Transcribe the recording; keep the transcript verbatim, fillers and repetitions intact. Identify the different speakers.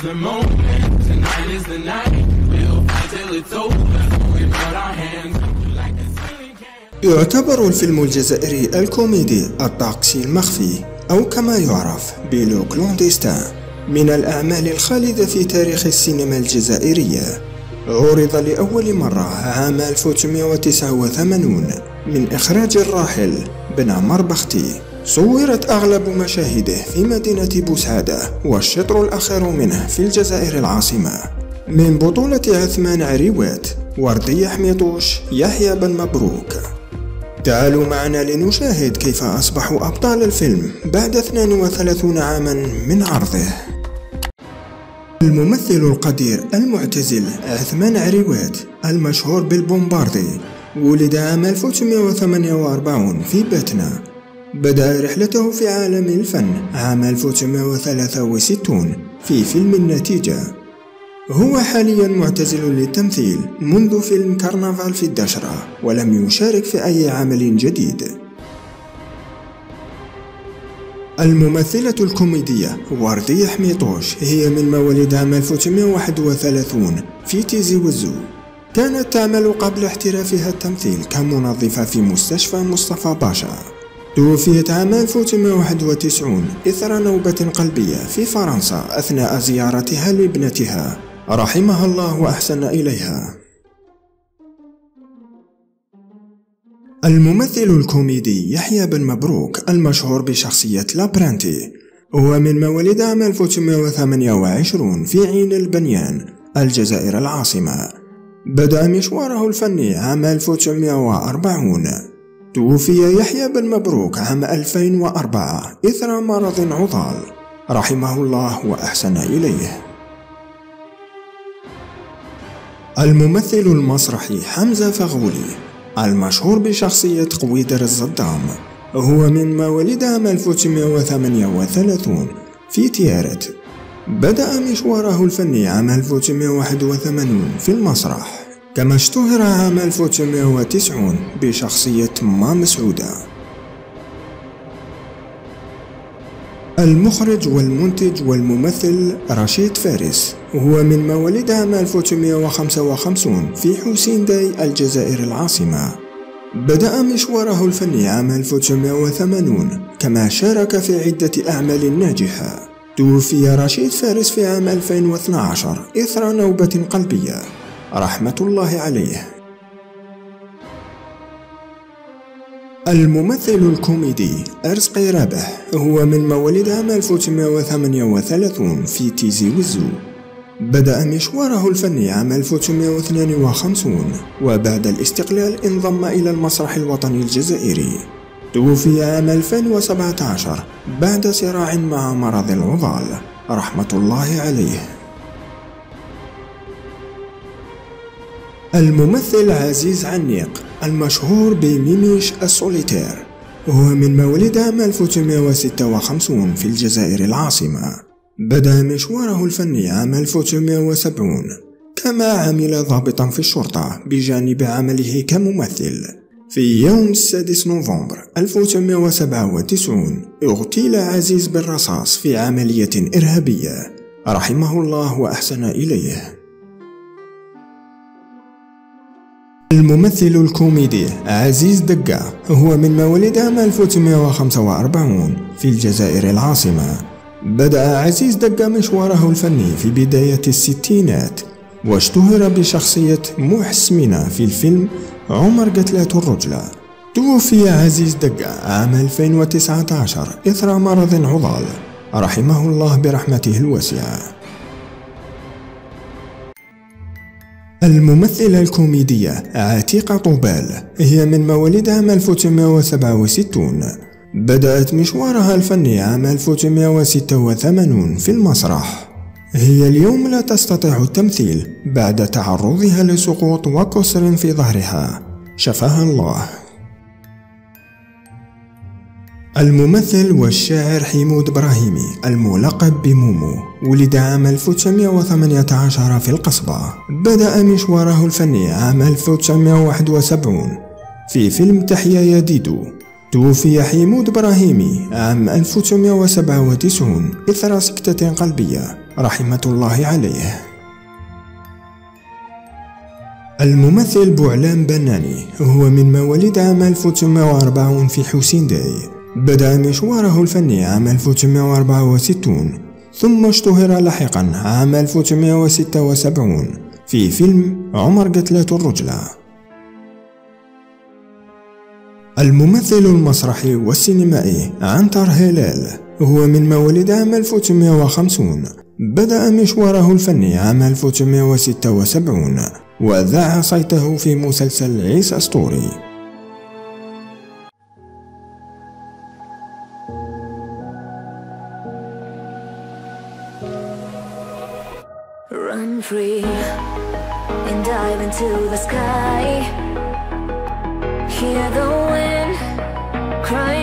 Speaker 1: the moment, tonight is the night. We'll fight till it's over. We put our hands up like a ceiling can.
Speaker 2: يعتبر الفيلم الجزائري الكوميدي الطاقسي المخفي أو كما يعرف بلو كلونديستان من الأعمال الخالدة في تاريخ السينما الجزائرية. عرض لأول مرة عام ألف وتسعمائة وتسعة وثمانين من إخراج الراحل بنا مربختي. صورت أغلب مشاهده في مدينة بوسعادة والشطر الأخير منه في الجزائر العاصمة، من بطولة عثمان عريوات، وردية حميطوش، يحيى بن مبروك. تعالوا معنا لنشاهد كيف أصبحوا أبطال الفيلم بعد اثنين وثلاثين عاما من عرضه. الممثل القدير المعتزل عثمان عريوات المشهور بالبومباردي ولد عام ألف وتسعمائة وثمانية وأربعين في باتنا. بدأ رحلته في عالم الفن عام ألف وتسعمائة وثلاثة وستين في فيلم النتيجة. هو حاليا معتزل للتمثيل منذ فيلم كرنفال في الدشرة، ولم يشارك في أي عمل جديد. الممثلة الكوميدية وردية حميطوش هي من مواليد عام ألف وتسعمائة وواحد وثلاثين في تيزي وزو. كانت تعمل قبل احترافها التمثيل كمنظفة في مستشفى مصطفى باشا. توفيت عام ألف وتسعمائة وواحد وتسعين إثر نوبة قلبية في فرنسا أثناء زيارتها لابنتها، رحمها الله وأحسن إليها. الممثل الكوميدي يحيى بن مبروك المشهور بشخصية لابرانتي هو من مواليد عام ألف وتسعمائة وثمانية وعشرين في عين البنيان الجزائر العاصمة. بدأ مشواره الفني عام ألف وتسعمائة وأربعين. توفي يحيى بن مبروك عام ألفين وأربعة إثر مرض عضال، رحمه الله وأحسن إليه. الممثل المسرحي حمزة فغولي المشهور بشخصية قويدر الصدام هو من مواليد عام ألف وتسعمائة وثمانية وثلاثين في تيارت. بدأ مشواره الفني عام ألف وتسعمائة وواحد وثمانين في المسرح، كما اشتهر عام ألف وتسعمائة وتسعين بشخصية مام سعودة. المخرج والمنتج والممثل رشيد فارس هو من مواليد عام ألف وتسعمائة وخمسة وخمسين في حسين داي الجزائر العاصمة. بدأ مشواره الفني عام ألف وتسعمائة وثمانين، كما شارك في عدة أعمال ناجحة. توفي رشيد فارس في عام ألفين واثني عشر إثر نوبة قلبية، رحمة الله عليه. الممثل الكوميدي أرزقي رابح هو من مواليد عام ألف وتسعمائة وثمانية وثلاثين في تيزي وزو. بدأ مشواره الفني عام ألف وتسعمائة واثنين وخمسين، وبعد الاستقلال انضم إلى المسرح الوطني الجزائري. توفي عام ألفين وسبعة عشر بعد صراع مع مرض العضال، رحمة الله عليه. الممثل عزيز عنيق المشهور بميميش السوليتير هو من مواليد عام ألف وتسعمائة وستة وخمسين في الجزائر العاصمة. بدأ مشواره الفني عام ألف وتسعمائة وسبعين، كما عمل ضابطا في الشرطة بجانب عمله كممثل. في يوم السادس نوفمبر ألف وتسعمائة وسبعة وتسعين اغتيل عزيز بالرصاص في عملية إرهابية، رحمه الله وأحسن إليه. الممثل الكوميدي عزيز دقة هو من مواليد عام ألف وتسعمائة وخمسة وأربعين في الجزائر العاصمة. بدأ عزيز دقة مشواره الفني في بداية الستينات، واشتهر بشخصية محسمنة في الفيلم عمر قتلات الرجلة. توفي عزيز دقة عام ألفين وتسعة عشر إثر مرض عضال، رحمه الله برحمته الواسعة. الممثلة الكوميدية عتيقة طوبال هي من مواليد عام ألف وتسعمائة وسبعة وستين. بدأت مشوارها الفني عام ألف وتسعمائة وستة وثمانين في المسرح. هي اليوم لا تستطيع التمثيل بعد تعرضها لسقوط وكسر في ظهرها، شفاها الله. الممثل والشاعر حمود إبراهيمي الملقب بمومو ولد عام ألف وتسعمائة وثمانية عشر في القصبة. بدأ مشواره الفني عام ألف وتسعمائة وواحد وسبعين في فيلم تحيا يا ديدو. توفي حمود إبراهيمي عام ألف وتسعمائة وسبعة وتسعين إثر سكتة قلبية، رحمة الله عليه. الممثل بوعلام بناني هو من مواليد عام ألف وتسعمائة وأربعين في حسينداي. بدأ مشواره الفني عام ألف وتسعمائة وأربعة وستين، ثم اشتهر لاحقا عام ألف وتسعمائة وستة وسبعين في فيلم عمر قتلة الرجلة. الممثل المسرحي والسينمائي عنتر هلال هو من مواليد عام ألف وتسعمائة وخمسين. بدأ مشواره الفني عام ألف وتسعمائة وستة وسبعين وذاع صيته في مسلسل عيسى أسطوري.
Speaker 3: Run free and dive into the sky. Hear the wind cry